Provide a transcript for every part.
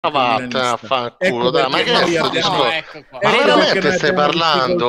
Ma vattene a fanculo, dai, ma che è sto discorso? Ecco qua. Ma veramente stai parlando?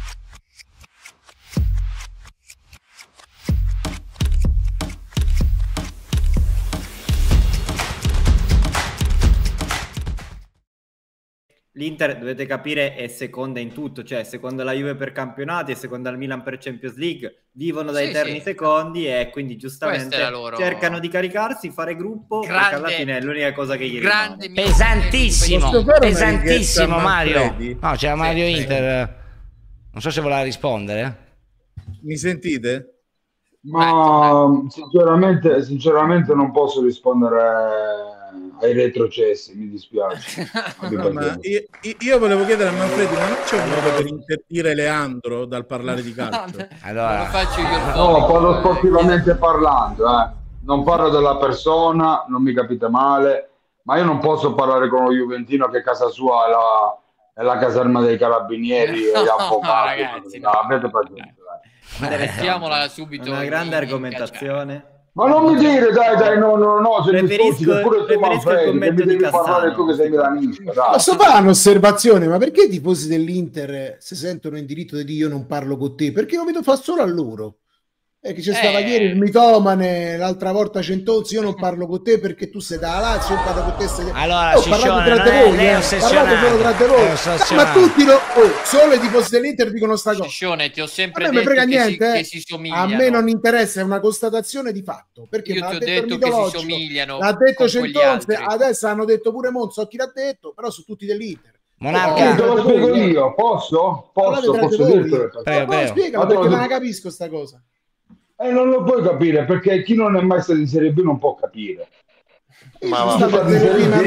L'Inter, dovete capire, è seconda in tutto, cioè seconda la Juve per campionati e seconda il Milan per Champions League, vivono da eterni secondi e quindi giustamente cercano di caricarsi, fare gruppo, perché alla fine è l'unica cosa che gli rimane. Pesantissimo, pesantissimo Mario. No, c'era Mario Inter, non so se voleva rispondere. Mi sentite? Ma sinceramente non posso rispondere ai retrocessi, mi dispiace. No, ma io volevo chiedere a Manfredi, ma non c'è un modo per interdire Leandro dal parlare di calcio? Allora, lo faccio io. No, parlo sportivamente parlando, non parlo della persona, non mi capite male, ma io non posso parlare con lo Juventino che casa sua è la caserma dei carabinieri e gli avvocati. Ragazzi, no, avete pazienza. Mettiamola subito. Una grande argomentazione. Ma non mi dire, dai, no, se Preferisco il commento di parlare tu che sei milanista, dai. Posso fare un'osservazione? Ma perché i tifosi dell'Inter si sentono in diritto di dire io non parlo con te? Perché lo vedo fa solo a loro. Che c'è stava ieri il mitomane, l'altra volta Centozzi, io non parlo con te perché tu sei da Lazio, io parlo con te. Allora, Ciccione, lei è ossessionato. Ma tutti solo i tifosi dell'Inter dicono sta cosa. Ciccione, ti ho sempre detto che si somigliano. A me non interessa, è una constatazione di fatto. Perché io ti ho detto che si somigliano. L'ha detto Centozzi, adesso hanno detto pure Monzo chi l'ha detto, però su tutti dell'Inter. Monarca, te lo spiego io, posso dirtelo? Spiegalo perché non la capisco sta cosa. Non lo puoi capire perché chi non è mai stato in Serie B non può capire. Ma noi ci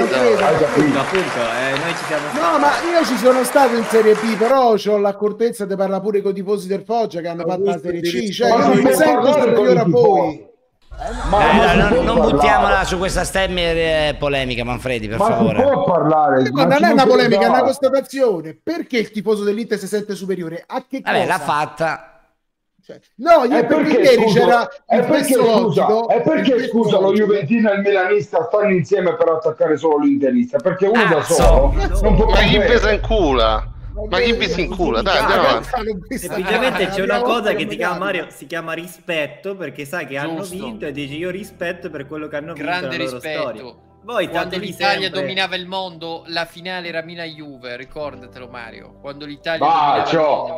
sono stato in Serie B, però ho l'accortezza di parlare pure con i tifosi del Foggia che hanno fatto la Serie C, cioè io non mi sento superiore a voi. Non buttiamola su questa polemica, Manfredi, per favore. Può parlare, ma non è una polemica, è una constatazione. Perché il tifoso dell'Inter si sente superiore? A che cosa? L'ha fatta. No, perché ieri c'era il scusa, lo Juventino e il Milanista stanno insieme per attaccare solo l'Interista, perché uno da solo non può. Ma chi pesa in culo? Ma chi pesa in culo? Dai, andiamo avanti. Semplicemente c'è una cosa che ti chiama Mario, si chiama rispetto, perché sai che hanno vinto e dici io rispetto per quello che hanno vinto. Grande la loro rispetto. storia. Voi quando l'Italia dominava il mondo, la finale era Milan-Juve, ricordatelo Mario. Quando l'Italia bacio,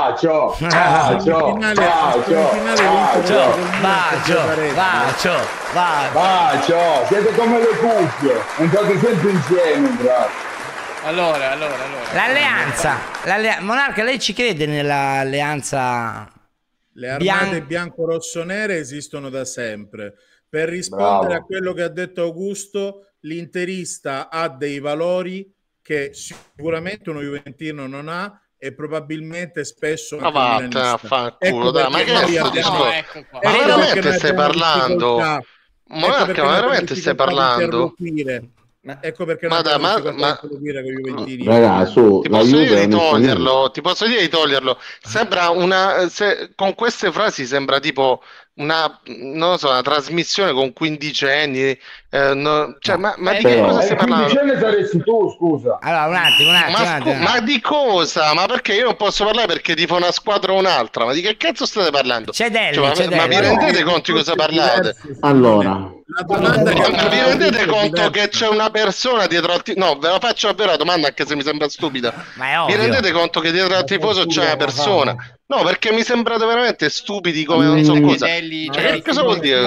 siete come le cuffie, entrate sempre insieme, grazie. Allora. L'alleanza. Monarca, lei ci crede nell'alleanza? Le armate bianco-rosso-nere esistono da sempre. Per rispondere a quello che ha detto Augusto, l'interista ha dei valori che sicuramente uno juventino non ha e probabilmente spesso ma vattene a fanculo, dai, ma che è sto discorso? Ma veramente stai parlando? Monarca, ma veramente stai parlando? Ecco perché non dire con i juventini. Ti posso dire di toglierlo. Sembra con queste frasi sembra tipo una trasmissione con quindicenni. Ma di che cosa stai parlando? Quindicenne saresti tu, scusa. Allora, un attimo. Ma di cosa? Ma perché io non posso parlare perché tifo una squadra o un'altra? Ma di che cazzo state parlando? Ma vi rendete conto di cosa parlate? Allora, ma vi rendete conto che c'è una persona dietro al tifoso? No, ve la faccio davvero la domanda anche se mi sembra stupida. Vi rendete conto che dietro al tifoso c'è una persona? No, perché mi sembrate veramente stupidi come non so cosa. Che cosa vuol dire?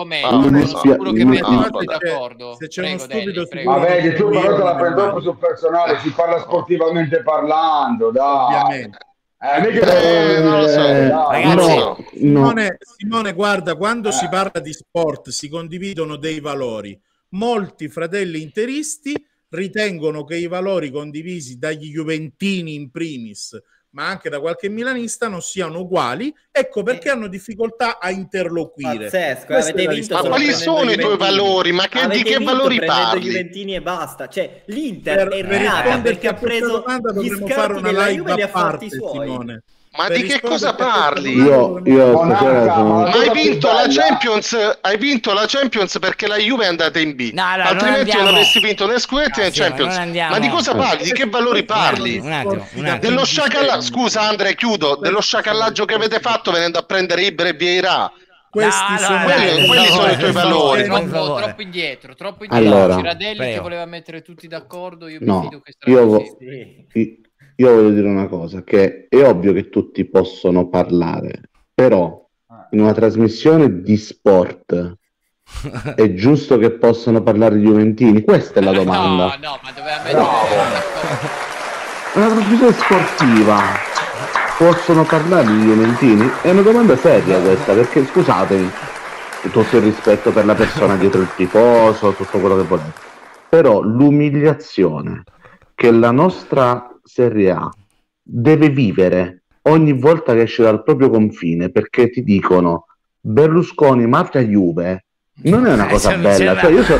Se c'è uno stupido che tu però te la prendi troppo sul personale, si parla sportivamente parlando, dai. Non lo so. Ragazzi, Simone, guarda, quando si parla di sport si condividono dei valori. Molti fratelli interisti ritengono che i valori condivisi dagli juventini in primis, ma anche da qualche milanista, non siano uguali, ecco perché hanno difficoltà a interloquire. Pazzesco, avete vinto. Ma quali sono i tuoi valori? Ma di che valori parli? Juventini e basta. Cioè, l'Inter è rinata perché ha preso gli scarti della Juve e li ha fatti suoi. Simone. Ma di che cosa parli? Io ma hai vinto la Champions perché la Juve è andata in B. No, allora, altrimenti non avresti vinto né Scudetti né Champions. Ma di cosa parli? Di che valori parli? Un attimo. Dello sciacallaggio. Scusa Andrea, chiudo. Dello sciacallaggio che avete fatto venendo a prendere Ibra e Vieira. Questi sono quelli sono i tuoi valori. Troppo indietro. Allora, Girardelli che voleva mettere tutti d'accordo. Io mi fido che io voglio dire una cosa, che è ovvio che tutti possono parlare, però in una trasmissione di sport è giusto che possano parlare gli juventini? Questa è la domanda. No, ma doveva mettere una trasmissione sportiva possono parlare gli juventini? È una domanda seria questa, perché scusatemi, tutto il rispetto per la persona dietro il tifoso, tutto quello che volete, però l'umiliazione che la nostra Serie A deve vivere ogni volta che esce dal proprio confine, perché ti dicono Berlusconi mafia Juve, non è una cosa bella. Cioè, io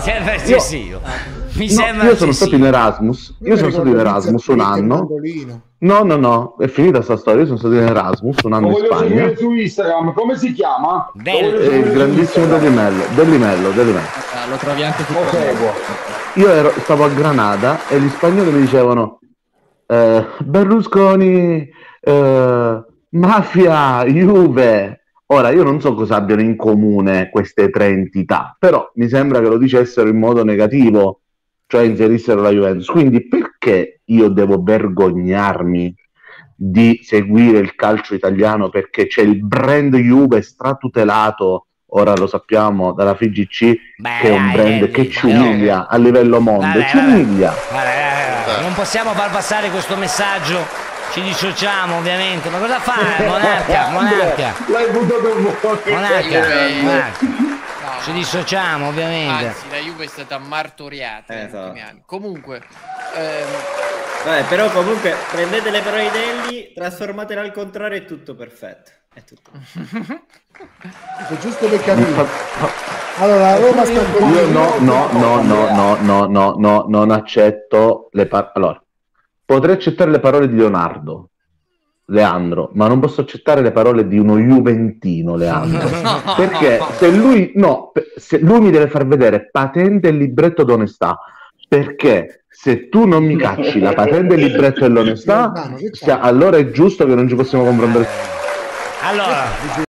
sono stato in Erasmus. Io sono stato in Erasmus un anno. No, è finita sta storia. Io sono stato in Erasmus un anno in Spagna. Su Instagram, come si chiama? Il grandissimo Dellimello. Lo trovi anche su Io stavo a Granada e gli spagnoli mi dicevano Berlusconi, mafia, Juve. Ora, io non so cosa abbiano in comune queste tre entità, però mi sembra che lo dicessero in modo negativo, cioè inserissero la Juventus. Quindi perché io devo vergognarmi di seguire il calcio italiano perché c'è il brand Juve stratutelato, ora lo sappiamo, dalla FIGC, che è un brand che ci umilia a livello mondo, ci umilia. Non possiamo far passare questo messaggio. Ci dissociamo ovviamente, ma cosa fai? Monarca. L'hai buttato fuori. Monarca. Ci dissociamo ovviamente. Anzi, la Juve è stata martoriata negli ultimi anni. Comunque però comunque prendete le parole di Delli, trasformatele al contrario, è tutto perfetto. È tutto. È giusto per capire. Allora, Roma sta io no, non accetto le parole. Allora, potrei accettare le parole di Leandro, ma non posso accettare le parole di uno juventino, Leandro. Perché se lui mi deve far vedere patente il libretto d'onestà, perché se tu non mi cacci la patente il libretto dell'onestà, allora è giusto che non ci possiamo confrontare. Allora